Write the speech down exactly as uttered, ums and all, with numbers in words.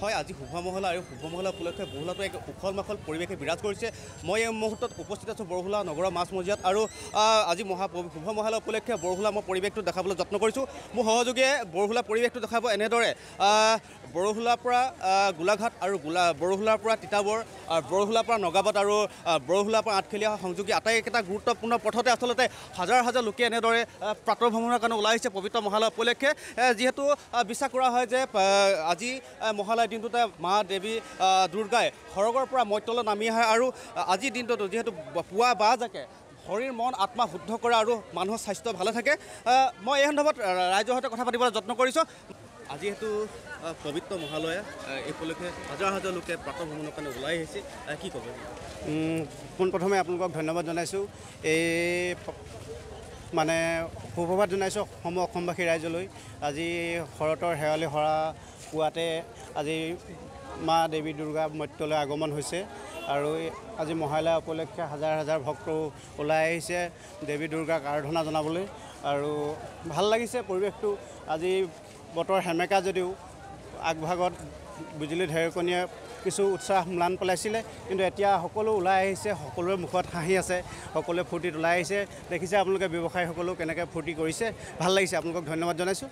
হয় আজি শুভ মহলা আৰু শুভ মহলা উপলক্ষে বৰহোলাতো এক উখল মাখল পৰিৱেশে বিৰাজ কৰিছে। মই এই মুহূৰ্তত উপস্থিত আছোঁ বৰহোলা নগৰৰ মাজমজিয়াত আৰু আজি মহা শুভ মহলা উপলক্ষে বৰহোলা মই পৰিৱেশটো দেখাবলৈ যত্ন কৰিছোঁ। মোৰ সহযোগীয়ে বৰহোলা পৰিৱেশটো দেখাব এনেদৰে বৰহোলাৰ পৰা গোলাঘাট আৰু গোলা বৰহোলাৰ পৰা তিতাবৰ, বৰহোলাৰ পৰা নগাবাদ আৰু বৰহোলাৰ পৰা আঠখেলীয়া সংযোগী আটাইকেইটা গুৰুত্বপূৰ্ণ পথতে আচলতে হাজাৰ হাজাৰ লোকে এনেদৰে প্ৰাতঃ ভ্ৰমণৰ কাৰণে ওলাই আহিছে পবিত্ৰ মহালয়া উপলক্ষে। যিহেতু বিশ্বাস কৰা হয় যে আজি মহালয়া দিনটোতে মা দেৱী দুৰ্গাই সৰগৰ পৰা মৰ্ত্যলৈ নামি আহে আৰু আজিৰ দিনটোতো যিহেতু পুৱা বাজাকে শৰীৰ মন আত্মা শুদ্ধ কৰে আৰু মানুহৰ স্বাস্থ্য ভালে থাকে। মই এই সন্দৰ্ভত ৰাইজৰ সৈতে কথা পাতিবলৈ যত্ন কৰিছোঁ। আজি হেতু পবিত্ৰ মহালয়া এই উপলক্ষে হাজাৰ হাজাৰ লোকে প্ৰাতঃ ভ্ৰমণৰ কাৰণে ওলাই আহিছে, কি ক'ব? পোনপ্ৰথমে আপোনালোকক ধন্যবাদ জনাইছোঁ। এই মানে সুপ্ৰভাত জনাইছোঁ সম অসমবাসী ৰাইজলৈ। আজি শৰতৰ শেৱালি হৰা পুৱাতে আজি মা দেৱী দুৰ্গা মৰ্ত্যলৈ আগমন হৈছে আৰু আজি মহালয়া উপলক্ষে হাজাৰ হাজাৰ ভক্ত ওলাই আহিছে দেৱী দুৰ্গাক আৰাধনা জনাবলৈ আৰু ভাল লাগিছে পৰিৱেশটো। আজি বতৰ সেমেকা যদিও আগভাগত বিজুলী ঢেৰেকণীয়ে কিছু উৎসাহ ম্লান পেলাইছিলে, কিন্তু এতিয়া সকলো ওলাই আহিছে, সকলোৰে মুখত হাঁহি আছে, সকলোৱে ফূৰ্তিত ওলাই আহিছে। দেখিছে আপোনালোকে ব্যৱসায়ীসকলেও কেনেকৈ ফূৰ্তি কৰিছে, ভাল লাগিছে। আপোনালোকক ধন্যবাদ জনাইছোঁ।